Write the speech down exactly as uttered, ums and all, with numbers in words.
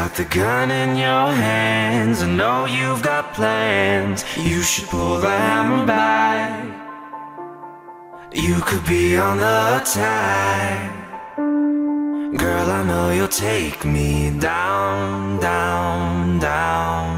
got the gun in your hands. I know you've got plans. You should pull the hammer back. You could be on the attack. Girl, I know you'll take me down, down, down.